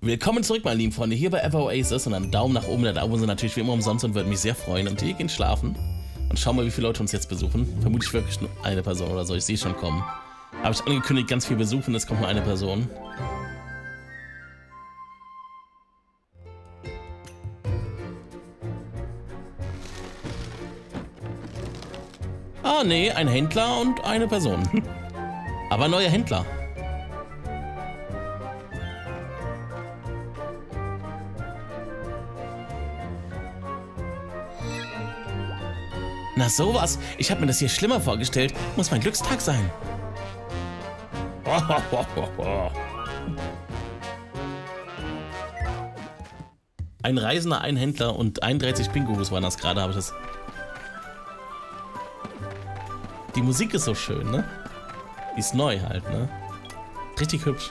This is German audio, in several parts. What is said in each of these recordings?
Willkommen zurück, meine lieben Freunde, hier bei Ever Oasis und einen Daumen nach oben. Der Daumen sind natürlich wie immer umsonst und würde mich sehr freuen. Und wir gehen schlafen und schauen mal, wie viele Leute uns jetzt besuchen. Vermutlich wirklich nur eine Person oder so, ich sehe schon kommen. Habe ich angekündigt, ganz viel besuchen, es kommt nur eine Person. Ah, nee, ein Händler und eine Person. Aber ein neuer Händler. Na sowas, ich habe mir das hier schlimmer vorgestellt. Muss mein Glückstag sein. Ein Reisender, ein Händler und 31 Pinguis waren das gerade, habe ich das. Die Musik ist so schön, ne? Die ist neu halt, ne? Richtig hübsch.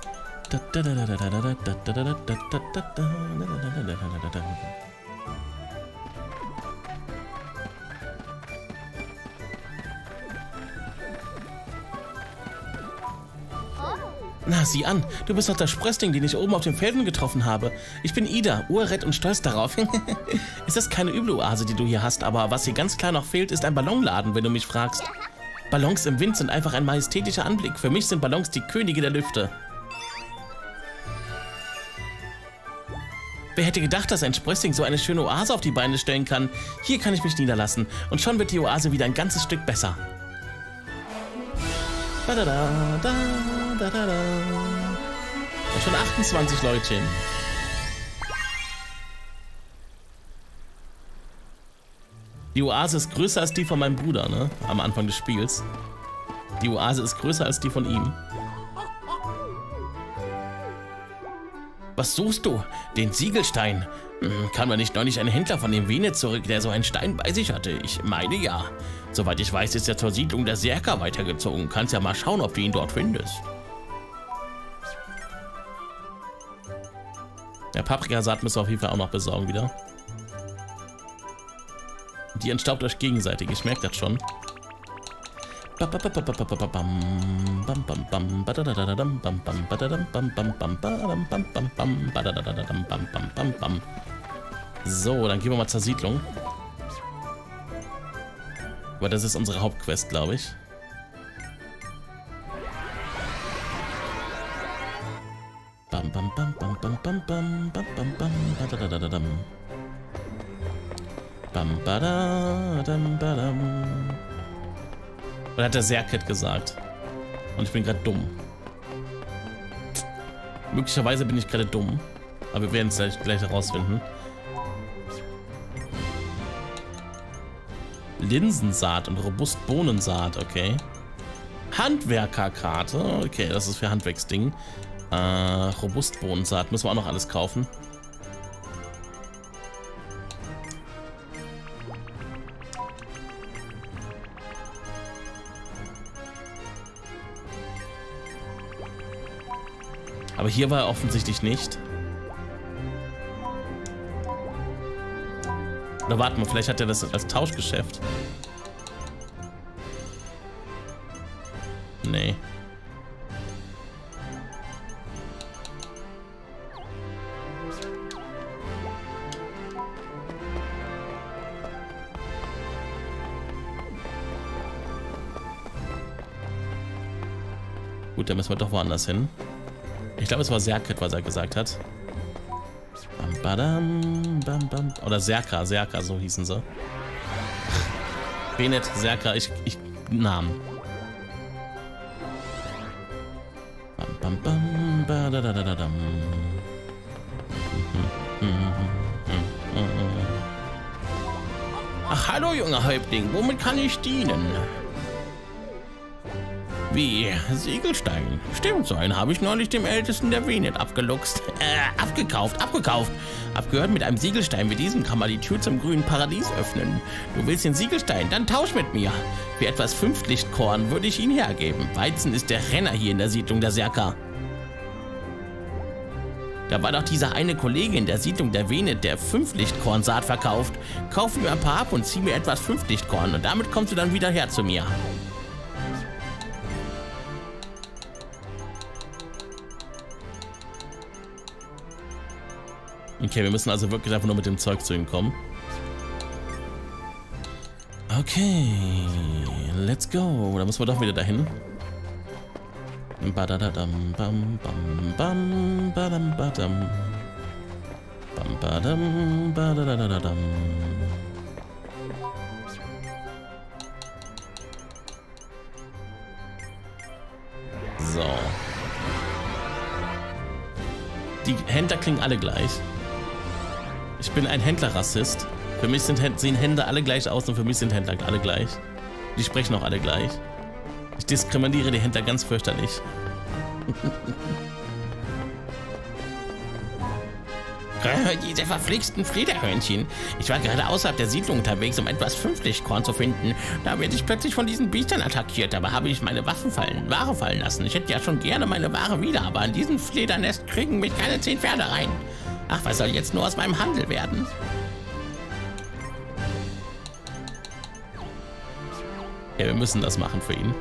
Na, sieh an, du bist doch der Sprössling, den ich oben auf den Felsen getroffen habe. Ich bin Ida, urret und stolz darauf. Es ist keine üble Oase, die du hier hast, aber was hier ganz klar noch fehlt, ist ein Ballonladen, wenn du mich fragst. Ballons im Wind sind einfach ein majestätischer Anblick. Für mich sind Ballons die Könige der Lüfte. Wer hätte gedacht, dass ein Sprössling so eine schöne Oase auf die Beine stellen kann? Hier kann ich mich niederlassen und schon wird die Oase wieder ein ganzes Stück besser. Und schon 28 Leutchen. Die Oase ist größer als die von meinem Bruder, ne? Am Anfang des Spiels. Die Oase ist größer als die von ihm. Was suchst du? Den Siegelstein. Kam da nicht neulich ein Händler von dem Venet zurück, der so einen Stein bei sich hatte? Ich meine ja. Soweit ich weiß, ist er zur Siedlung der Serka weitergezogen. Kannst ja mal schauen, ob du ihn dort findest. Der Paprikasaat müssen wir auf jeden Fall auch noch besorgen wieder. Die entstaubt euch gegenseitig, ich merke das schon. So, dann gehen wir mal zur Siedlung. Aber das ist unsere Hauptquest, glaube ich. Oder hat der Serket gesagt? Und ich bin gerade dumm. Möglicherweise bin ich gerade dumm. Aber wir werden es gleich herausfinden. Linsensaat und Robustbohnensaat, okay. Handwerkerkarte, okay, das ist für Handwerksding. Robustbohnensaat, müssen wir auch noch alles kaufen. Aber hier war er offensichtlich nicht. Oder warten wir, vielleicht hat er das als Tauschgeschäft. Nee. Gut, dann müssen wir doch woanders hin. Ich glaube, es war Serket, was er gesagt hat. Oder Serka, so hießen sie. Venet, Serka, ich Namen. Ach, hallo, junger Häuptling, womit kann ich dienen? Wie? Siegelstein? Stimmt, so einen habe ich neulich dem Ältesten der Venet abgeluchst. Abgekauft. Abgehört, mit einem Siegelstein wie diesem kann man die Tür zum grünen Paradies öffnen. Du willst den Siegelstein? Dann tausch mit mir. Für etwas 5 Lichtkorn würde ich ihn hergeben. Weizen ist der Renner hier in der Siedlung der Serka. Da war doch dieser eine Kollege in der Siedlung der Venet, der 5 Lichtkorn-Saat verkauft. Kauf mir ein paar ab und zieh mir etwas 5 Lichtkorn und damit kommst du dann wieder her zu mir. Okay, wir müssen also wirklich einfach nur mit dem Zeug zu ihm kommen. Okay, let's go. Da müssen wir doch wieder dahin. Badadadam, bam, bam, bam, badam, badam. Bam, badam, badadadadam. So. Die Händler klingen alle gleich. Ich bin ein Händlerrassist. Für mich sehen Händler alle gleich aus und für mich sind Händler alle gleich. Die sprechen auch alle gleich. Ich diskriminiere die Händler ganz fürchterlich. Diese verflixten Flederhörnchen. Ich war gerade außerhalb der Siedlung unterwegs, um etwas Fünflichtkorn zu finden. Da werde ich plötzlich von diesen Biestern attackiert. Dabei habe ich meine Ware fallen lassen. Ich hätte ja schon gerne meine Ware wieder, aber in diesem Fledernest kriegen mich keine 10 Pferde rein. Ach, was soll jetzt nur aus meinem Handel werden? Ja, wir müssen das machen für ihn.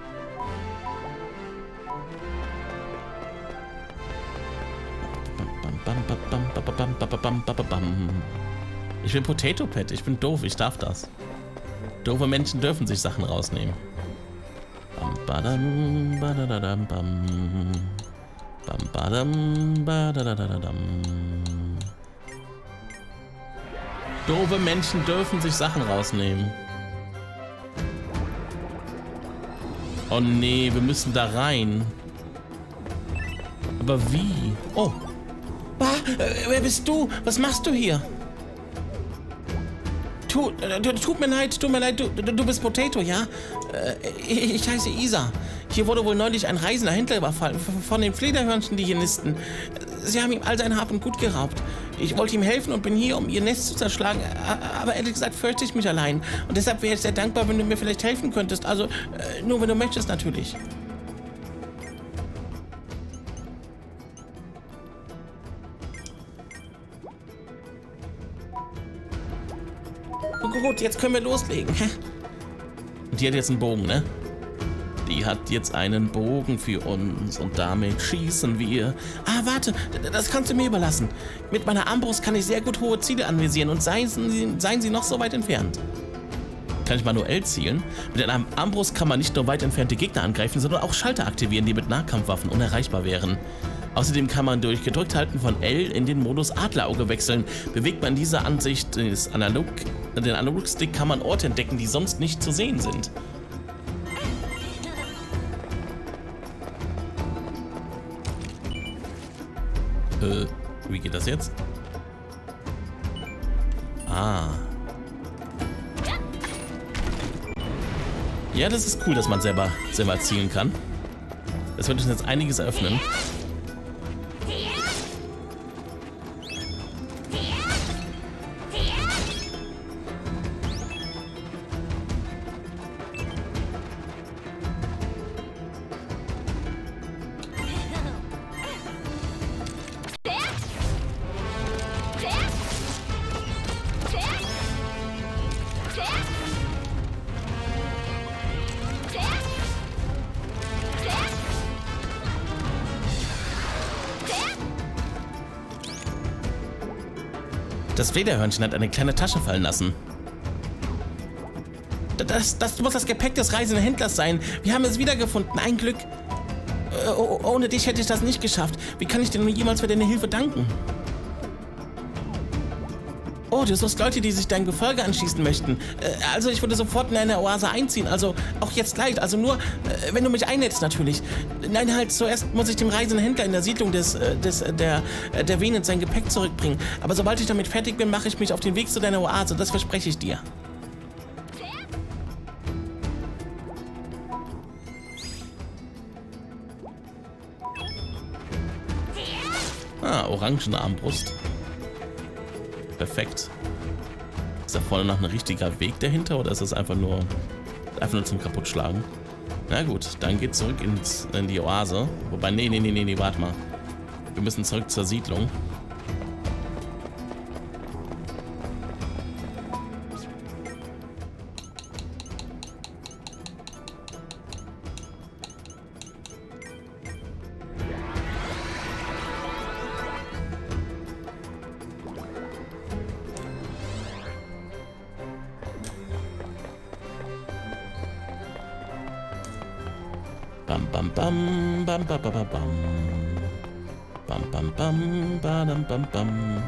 Ich will Potato Pet, ich bin doof, ich darf das. Doofe Menschen dürfen sich Sachen rausnehmen. Doofe Menschen dürfen sich Sachen rausnehmen. Oh nee, wir müssen da rein. Aber wie? Oh. Wer bist du? Was machst du hier? Tut mir leid, du bist Potato, ja? Ich heiße Isa. Hier wurde wohl neulich ein reisender Händler überfallen von den Flederhörnchen, die hier nisten. Sie haben ihm all sein Hab und Gut geraubt. Ich wollte ihm helfen und bin hier, um ihr Nest zu zerschlagen, aber ehrlich gesagt fürchte ich mich allein. Und deshalb wäre ich sehr dankbar, wenn du mir vielleicht helfen könntest. Also, nur wenn du möchtest, natürlich. Gut, jetzt können wir loslegen. Und die hat jetzt einen Bogen, ne? Die hat jetzt einen Bogen für uns und damit schießen wir. Ah, warte, das kannst du mir überlassen. Mit meiner Armbrust kann ich sehr gut hohe Ziele anvisieren und seien sie noch so weit entfernt. Kann ich manuell zielen? Mit einer Armbrust kann man nicht nur weit entfernte Gegner angreifen, sondern auch Schalter aktivieren, die mit Nahkampfwaffen unerreichbar wären. Außerdem kann man durch gedrückt halten von L in den Modus Adlerauge wechseln. Bewegt man diese Ansicht den Analogstick, kann man Orte entdecken, die sonst nicht zu sehen sind. Wie geht das jetzt? Ah. Ja, das ist cool, dass man selber zielen kann. Das wird uns jetzt einiges eröffnen. Das Flederhörnchen hat eine kleine Tasche fallen lassen. Das muss das Gepäck des reisenden Händlers sein. Wir haben es wiedergefunden. Ein Glück. Ohne dich hätte ich das nicht geschafft. Wie kann ich dir nur jemals für deine Hilfe danken? Oh, du suchst Leute, die sich dein Gefolge anschließen möchten. Also ich würde sofort in eine Oase einziehen. Also auch jetzt gleich. Also nur, wenn du mich einlädst natürlich. Nein, halt, zuerst muss ich dem reisenden Händler in der Siedlung der Venus sein Gepäck zurückbringen. Aber sobald ich damit fertig bin, mache ich mich auf den Weg zu deiner Oase. Das verspreche ich dir. Ah, orangene Armbrust. Perfekt. Ist da vorne noch ein richtiger Weg dahinter oder ist das einfach nur zum Kaputtschlagen? Na gut, dann geht zurück in die Oase. Wobei, nee, warte mal. Wir müssen zurück zur Siedlung. Bam, bam, bam, bam, bam, bam, bam. Bam, bam, bam, bam, bam, bam.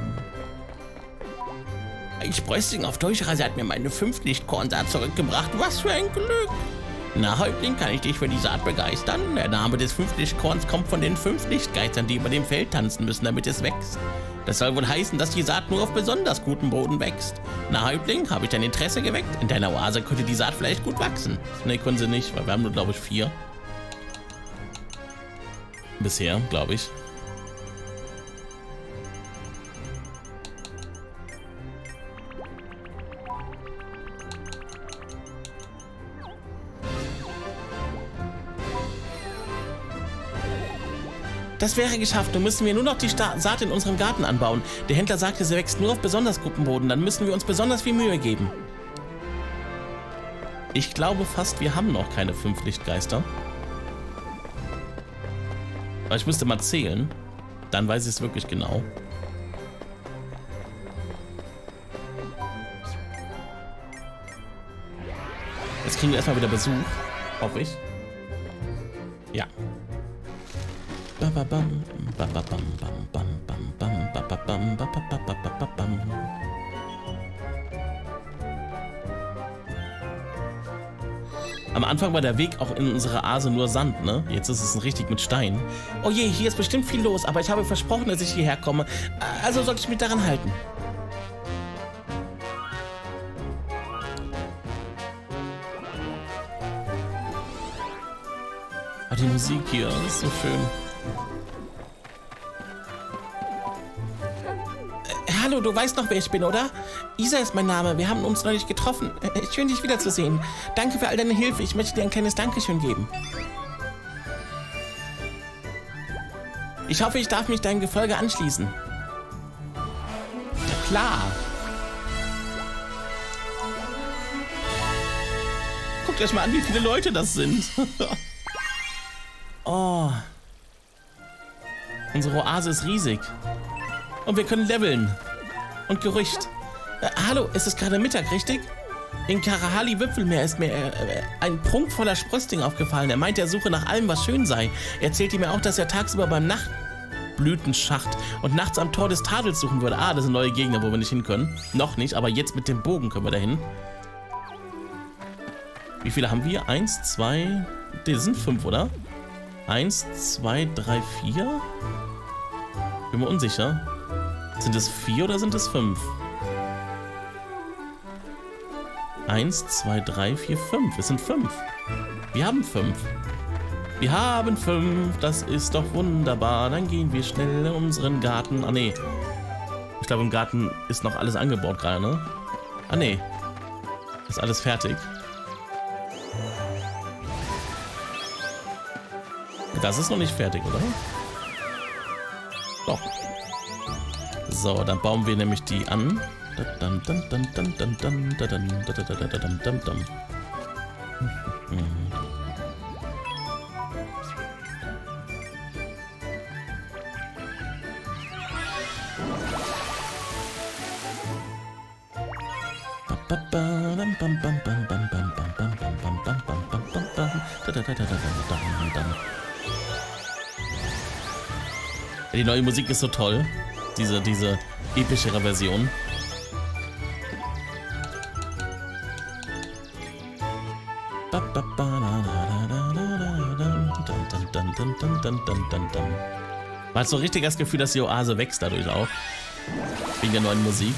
Ein Sprössling auf Durchreise hat mir meine 5 Lichtkornsaat zurückgebracht. Was für ein Glück! Na, Häuptling, kann ich dich für die Saat begeistern? Der Name des 5 Lichtkorns kommt von den 5 Lichtgeistern, die über dem Feld tanzen müssen, damit es wächst. Das soll wohl heißen, dass die Saat nur auf besonders gutem Boden wächst. Na, Häuptling, habe ich dein Interesse geweckt? In deiner Oase könnte die Saat vielleicht gut wachsen. Ne, können sie nicht, weil wir haben nur, glaube ich, 4. Bisher, glaube ich. Das wäre geschafft. Nun müssen wir nur noch die Saat in unserem Garten anbauen. Der Händler sagte, sie wächst nur auf besonders gutem Boden. Dann müssen wir uns besonders viel Mühe geben. Ich glaube fast, wir haben noch keine 5 Lichtgeister. Aber ich müsste mal zählen. Dann weiß ich es wirklich genau. Jetzt kriegen wir erstmal wieder Besuch. Hoffe ich. Ja. Am Anfang war der Weg auch in unsere Oase nur Sand, ne? Jetzt ist es richtig mit Stein. Oh je, hier ist bestimmt viel los, aber ich habe versprochen, dass ich hierher komme. Also sollte ich mich daran halten. Ah, die Musik hier ist so schön. Hallo, du weißt noch, wer ich bin, oder? Isa ist mein Name. Wir haben uns neulich getroffen. Schön, dich wiederzusehen. Danke für all deine Hilfe. Ich möchte dir ein kleines Dankeschön geben. Ich hoffe, ich darf mich deinem Gefolge anschließen. Na klar. Guckt euch mal an, wie viele Leute das sind. Oh. Unsere Oase ist riesig. Und wir können leveln. Und Gerücht. Hallo, es ist gerade Mittag, richtig? In Karahali-Wipfelmeer ist mir ein prunkvoller Sprössling aufgefallen. Er meint, er suche nach allem, was schön sei. Er erzählte mir auch, dass er tagsüber beim Nachtblütenschacht und nachts am Tor des Tadels suchen würde. Ah, das sind neue Gegner, wo wir nicht hin können. Noch nicht, aber jetzt mit dem Bogen können wir dahin. Wie viele haben wir? 1, 2... Das sind 5, oder? 1, 2, 3, 4? Bin mir unsicher. Sind es 4 oder sind es 5? 1, 2, 3, 4, 5. Es sind 5. Wir haben 5. Wir haben 5. Das ist doch wunderbar. Dann gehen wir schnell in unseren Garten. Ah, nee. Ich glaube, im Garten ist noch alles angebaut gerade, ne? Ah, nee. Ist alles fertig. Das ist noch nicht fertig, oder? Doch. So, dann bauen wir nämlich die an. Die neue Musik ist so toll. Diese epischere Version. Man hat so richtig das Gefühl, dass die Oase wächst dadurch auch. Wegen der neuen Musik.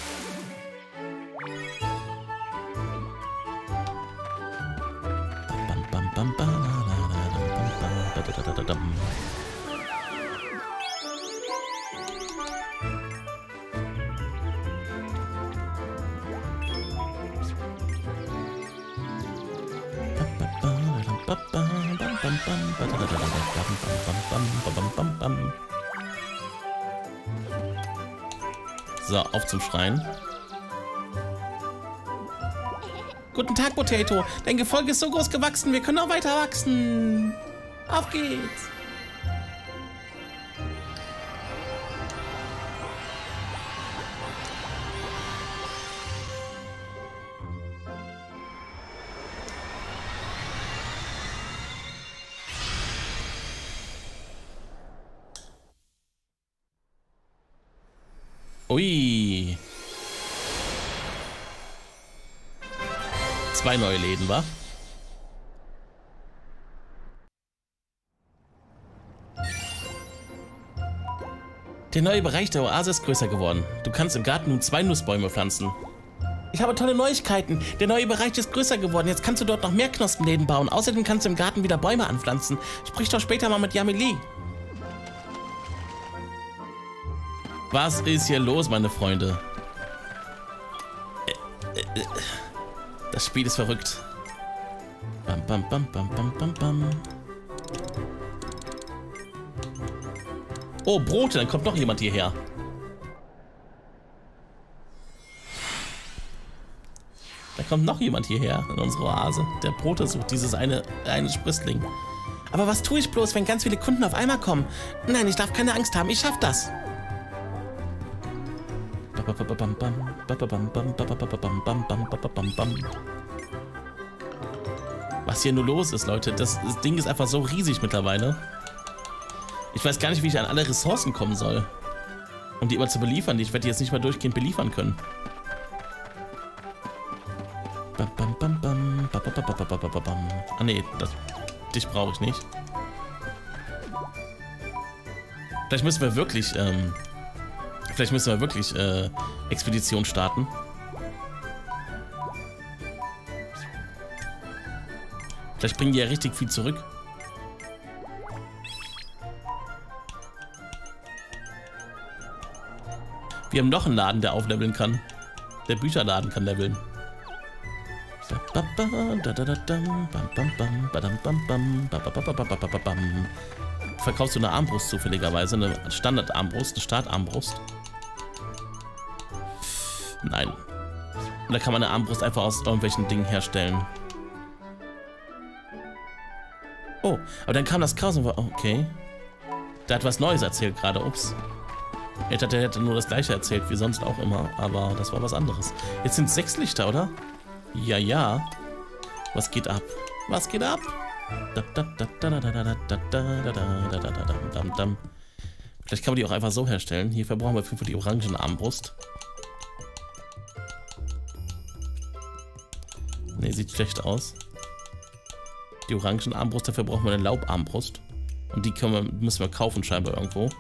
So, auf zum Schrein. Guten Tag, Potato. Dein Gefolge ist so groß gewachsen, wir können auch weiter wachsen. Auf geht's. Ui. 2 neue Läden, wa? Der neue Bereich der Oase ist größer geworden. Du kannst im Garten nun 2 Nussbäume pflanzen. Ich habe tolle Neuigkeiten. Der neue Bereich ist größer geworden. Jetzt kannst du dort noch mehr Knospenläden bauen. Außerdem kannst du im Garten wieder Bäume anpflanzen. Sprich doch später mal mit Yamili. Was ist hier los, meine Freunde? Das Spiel ist verrückt. Bam, bam, bam, bam, bam, bam, bam. Oh, Brote, dann kommt noch jemand hierher. Da kommt noch jemand hierher in unsere Oase, der Brote sucht, dieses eine Sprössling. Aber was tue ich bloß, wenn ganz viele Kunden auf einmal kommen? Nein, ich darf keine Angst haben, ich schaff das. Was hier nur los ist, Leute, das Ding ist einfach so riesig mittlerweile. Ich weiß gar nicht, wie ich an alle Ressourcen kommen soll, um die immer zu beliefern. Ich werde die jetzt nicht mal durchgehend beliefern können. Ah ne, dich brauche ich nicht. Vielleicht müssen wir wirklich, Expedition starten. Vielleicht bringen die ja richtig viel zurück. Wir haben noch einen Laden, der aufleveln kann. Der Bücherladen kann leveln. Verkaufst du eine Armbrust zufälligerweise? Eine Standardarmbrust, eine Startarmbrust? Nein. Und da kann man eine Armbrust einfach aus irgendwelchen Dingen herstellen. Oh, aber dann kam das Chaos und war... Okay. Der hat was Neues erzählt gerade, ups. Ich dachte, er hätte nur das gleiche erzählt, wie sonst auch immer, aber das war was anderes. Jetzt sind es 6 Lichter, oder? Ja, ja. Was geht ab? Was geht ab? Vielleicht kann man die auch einfach so herstellen. Hierfür brauchen wir für die orangen Armbrust. Ne, sieht schlecht aus. Die orangen Armbrust, dafür brauchen wir eine Laubarmbrust. Und die müssen wir kaufen scheinbar irgendwo.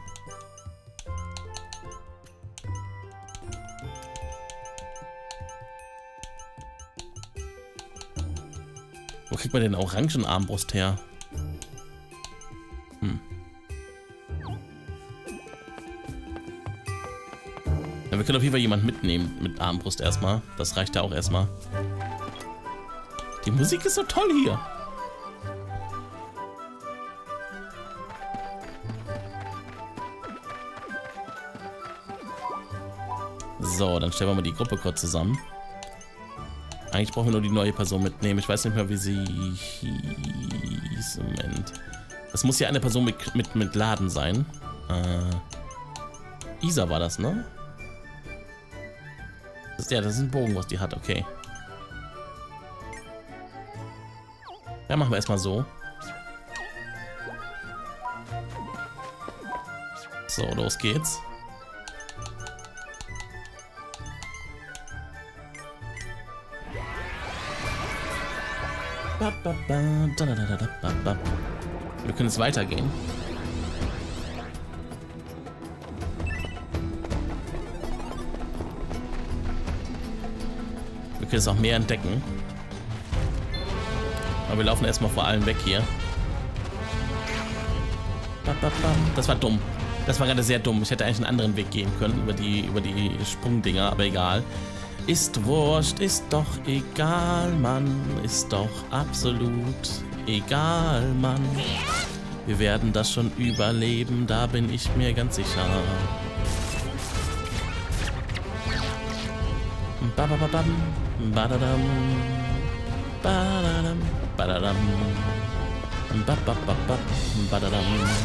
Wo kriegt man den orangen Armbrust her? Ja, wir können auf jeden Fall jemanden mitnehmen mit Armbrust erstmal. Das reicht ja auch erstmal. Die Musik ist so toll hier. So, dann stellen wir mal die Gruppe kurz zusammen. Eigentlich brauchen wir nur die neue Person mitnehmen. Ich weiß nicht mehr, wie sie hieß. Moment. Das muss ja eine Person mit Laden sein. Isa war das, ne? Das ist ein Bogen, was die hat, okay. Ja, machen wir erstmal so. So, los geht's. Wir können jetzt weitergehen. Wir können jetzt auch mehr entdecken. Aber wir laufen erstmal vor allem weg hier. Das war dumm. Das war gerade sehr dumm. Ich hätte eigentlich einen anderen Weg gehen können über die Sprungdinger, aber egal. Ist wurscht, ist doch egal, Mann. Ist doch absolut egal, Mann. Wir werden das schon überleben, da bin ich mir ganz sicher. Babababam, badadam, badadam, badadam, babababam, badadam.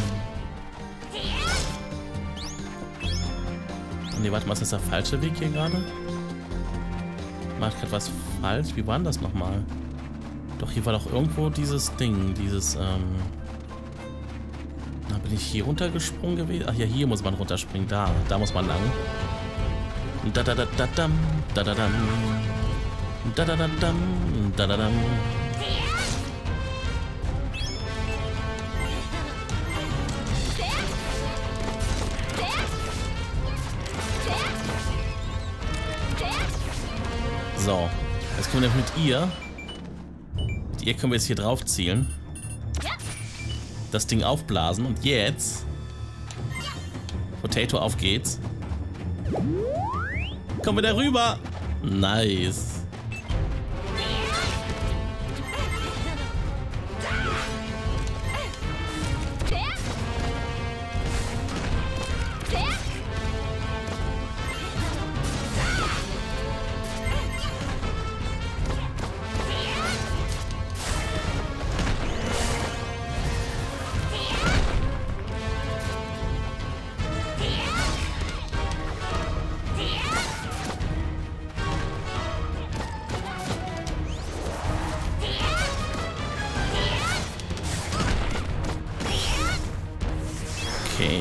Ne, warte mal, ist das der falsche Weg hier gerade? Macht gerade was falsch? Wie war denn das nochmal? Doch, hier war doch irgendwo dieses Ding, dieses, Da bin ich hier runtergesprungen gewesen. Ach ja, hier muss man runterspringen, da muss man lang. Da da da da dam, da da dam. Da da da dam, da da dam. So, jetzt können wir mit ihr. Mit ihr können wir jetzt hier drauf zielen. Das Ding aufblasen und jetzt. Potato, auf geht's. Kommen wir da rüber. Nice. Okay.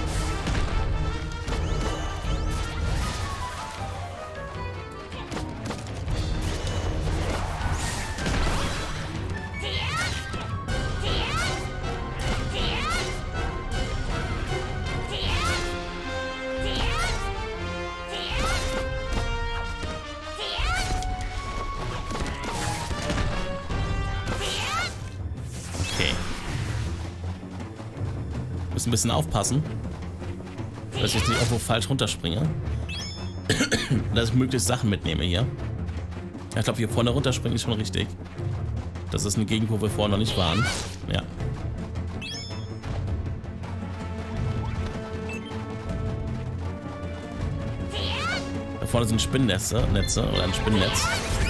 Müssen ein bisschen aufpassen, dass ich jetzt nicht irgendwo falsch runterspringe. Dass ich möglichst Sachen mitnehme hier. Ja, ich glaube, hier vorne runterspringen ist schon richtig. Das ist eine Gegend, wo wir vorher noch nicht waren. Ja. Da vorne sind Spinnennetze oder ein Spinnennetz.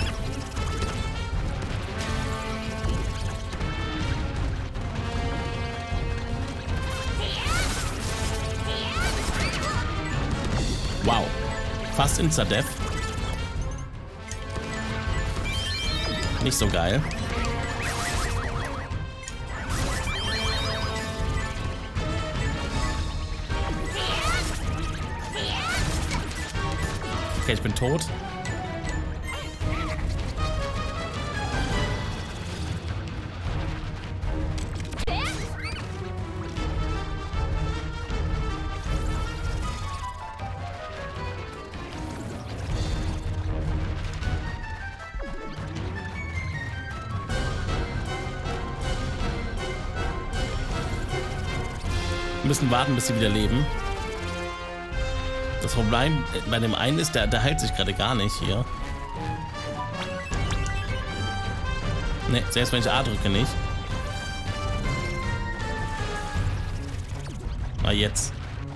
Wow, fast Insta-Death. Nicht so geil. Okay, ich bin tot. Wir müssen warten, bis sie wieder leben. Das Problem bei dem einen ist, der heilt sich gerade gar nicht hier. Ne, selbst wenn ich A drücke, nicht. Ah, jetzt.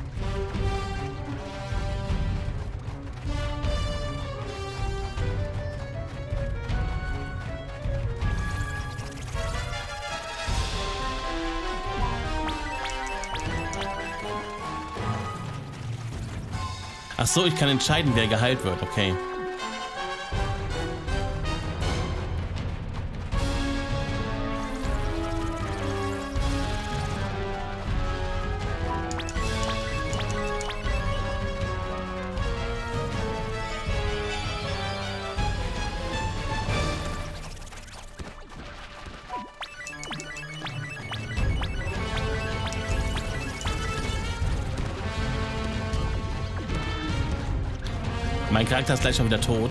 Ach so, ich kann entscheiden, wer geheilt wird. Okay. Mein Charakter ist gleich schon wieder tot.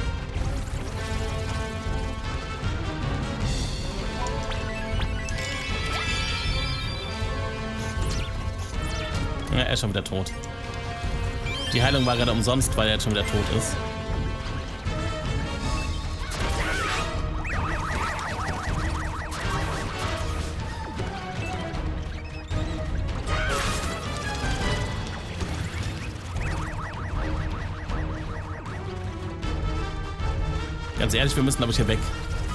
Ja, er ist schon wieder tot. Die Heilung war gerade umsonst, weil er jetzt schon wieder tot ist. Ganz ehrlich, wir müssen, glaube ich, hier weg.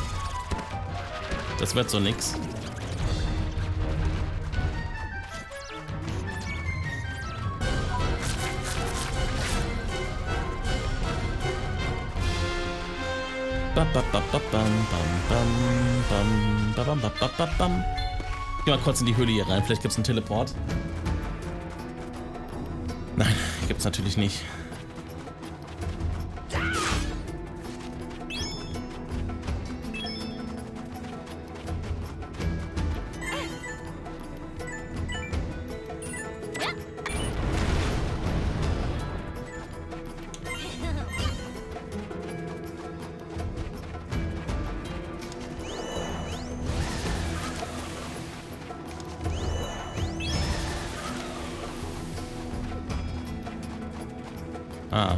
Das wird so nix. Geh mal kurz in die Höhle hier rein. Vielleicht gibt es einen Teleport. Nein, gibt es natürlich nicht. Ah.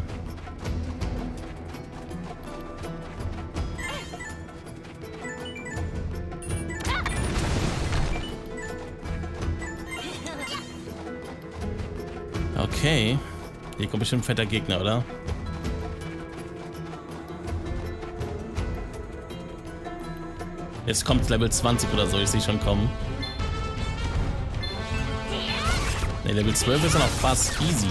Okay. Hier kommt bestimmt ein fetter Gegner, oder? Jetzt kommt Level 20 oder so, ich sehe schon kommen. Ne, Level 12 ist dann auch fast easy.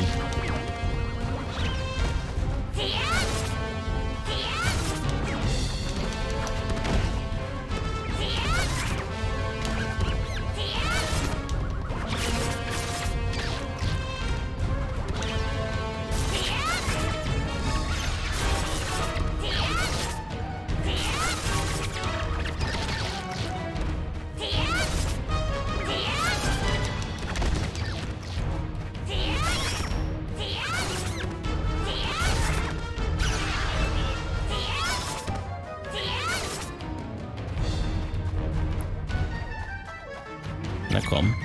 Na komm.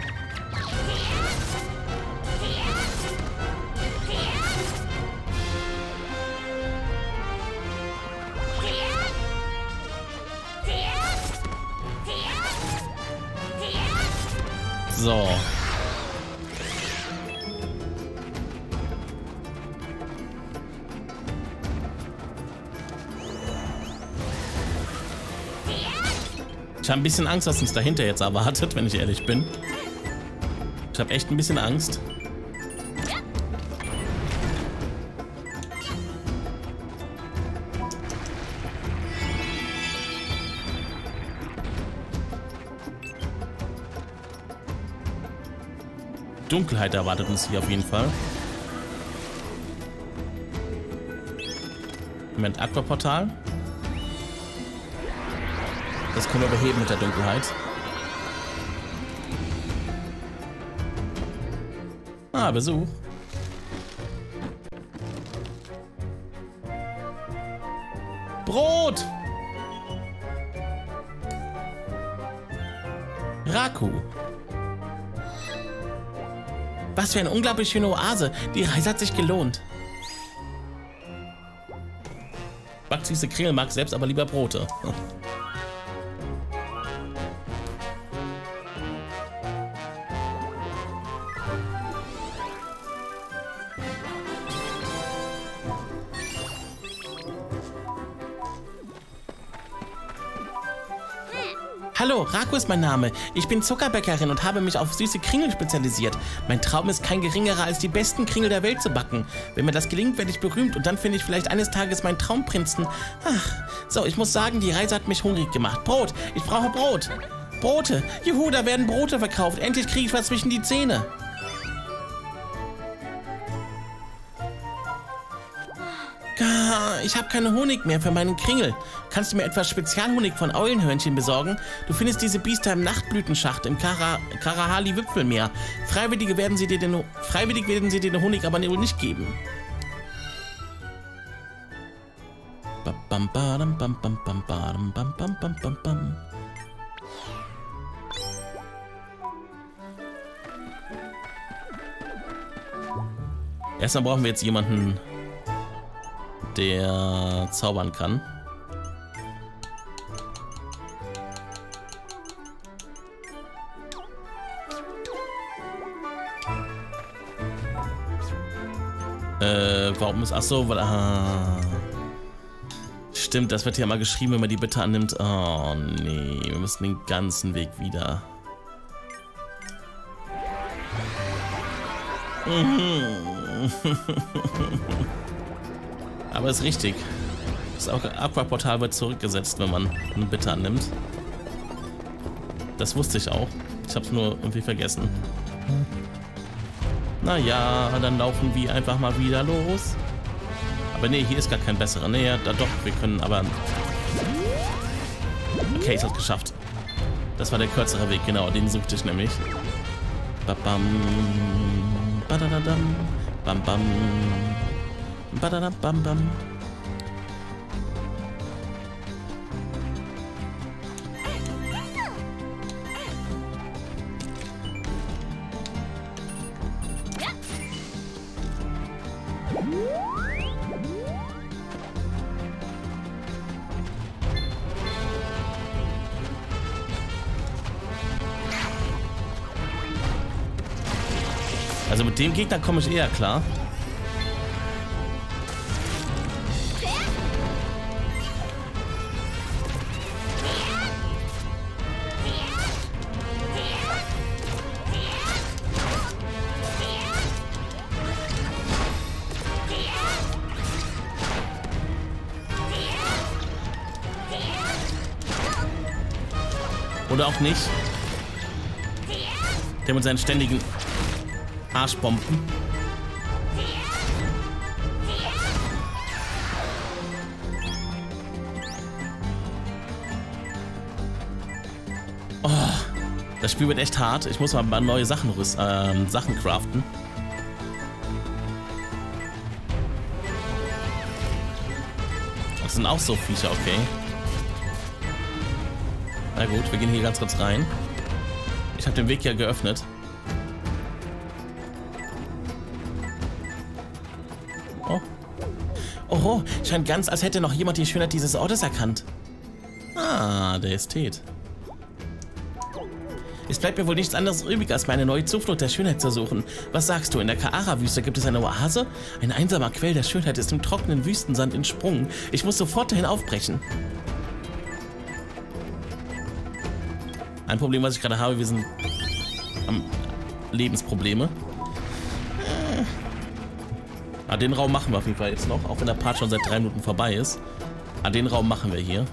So. Ich habe ein bisschen Angst, was uns dahinter jetzt erwartet, wenn ich ehrlich bin. Ich habe echt ein bisschen Angst. Dunkelheit erwartet uns hier auf jeden Fall. Moment, Aquaportal. Das können wir beheben mit der Dunkelheit. Ah, Besuch. Brot! Raku. Was für eine unglaublich schöne Oase. Die Reise hat sich gelohnt. Backsüße Kringel mag selbst aber lieber Brote. Hallo, Raku ist mein Name. Ich bin Zuckerbäckerin und habe mich auf süße Kringel spezialisiert. Mein Traum ist kein geringerer, als die besten Kringel der Welt zu backen. Wenn mir das gelingt, werde ich berühmt und dann finde ich vielleicht eines Tages meinen Traumprinzen. Ach, so, ich muss sagen, die Reise hat mich hungrig gemacht. Brot, ich brauche Brot. Brote, juhu, da werden Brote verkauft. Endlich kriege ich was zwischen die Zähne. Ich habe keinen Honig mehr für meinen Kringel. Kannst du mir etwas Spezialhonig von Eulenhörnchen besorgen? Du findest diese Biester im Nachtblütenschacht im Karahali-Wipfelmeer. Freiwillig werden sie dir den Honig aber wohl nicht geben. Erstmal brauchen wir jetzt jemanden, der zaubern kann. Warum ist... Achso, weil... Stimmt, das wird ja mal geschrieben, wenn man die Bitte annimmt. Oh, nee. Wir müssen den ganzen Weg wieder. Aber ist richtig. Das Aquaportal wird zurückgesetzt, wenn man eine Bitte annimmt. Das wusste ich auch. Ich habe es nur irgendwie vergessen. Naja, dann laufen wir einfach mal wieder los. Aber nee, hier ist gar kein besserer. Nee, ja, da doch, wir können aber... Okay, ich hab's geschafft. Das war der kürzere Weg, genau, den suchte ich nämlich. Babam, badadadam, bam bam, badadam, bam bam. Also mit dem Gegner komme ich eher klar. Oder auch nicht. Der mit seinen ständigen Arschbomben. Oh, das Spiel wird echt hart. Ich muss mal neue Sachen craften. Das sind auch so Viecher, okay. Na gut, wir gehen hier ganz kurz rein. Ich habe den Weg ja geöffnet. Oh. Oho, scheint ganz, als hätte noch jemand die Schönheit dieses Ortes erkannt. Ah, der Ästhet. Es bleibt mir wohl nichts anderes übrig, als meine neue Zuflucht der Schönheit zu suchen. Was sagst du, in der Kaara-Wüste gibt es eine Oase? Ein einsamer Quell der Schönheit ist im trockenen Wüstensand entsprungen. Ich muss sofort dahin aufbrechen. Ein Problem, was ich gerade habe, wir sind am Lebensprobleme. Den Raum machen wir auf jeden Fall jetzt noch, auch wenn der Part schon seit 3 Minuten vorbei ist. Den Raum machen wir hier.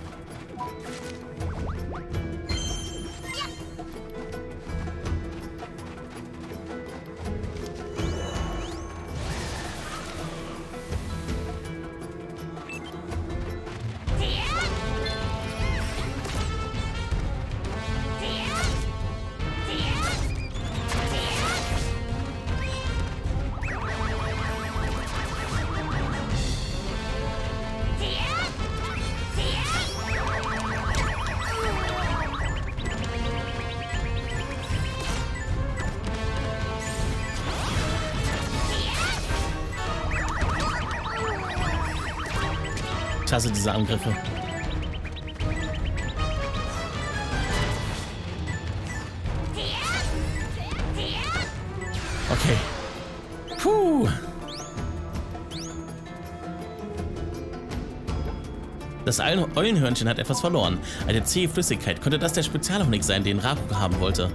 Ich hasse diese Angriffe. Okay. Puh. Das Eulenhörnchen hat etwas verloren. Eine zähe Flüssigkeit. Könnte das der Spezialhonig sein, den Raku haben wollte?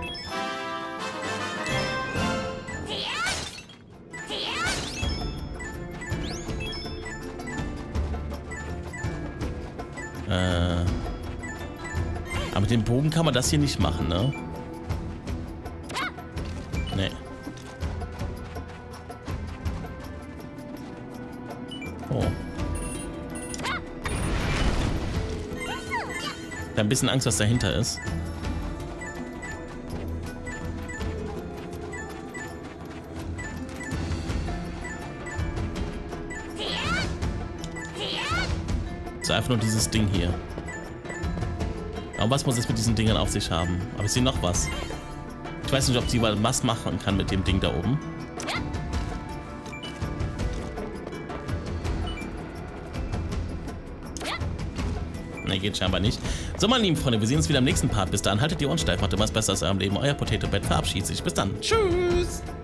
Aber mit dem Bogen kann man das hier nicht machen, ne? Nee. Oh. Ich hab ein bisschen Angst, was dahinter ist. So, einfach nur dieses Ding hier. Aber was muss es mit diesen Dingern auf sich haben? Aber ich sehe noch was. Ich weiß nicht, ob sie was machen kann mit dem Ding da oben. Ne, geht scheinbar nicht. So, meine lieben Freunde, wir sehen uns wieder im nächsten Part. Bis dann, haltet die Ohren steif, macht immer was Besseres aus eurem Leben. Euer Potato Bed verabschiedet sich. Bis dann. Tschüss!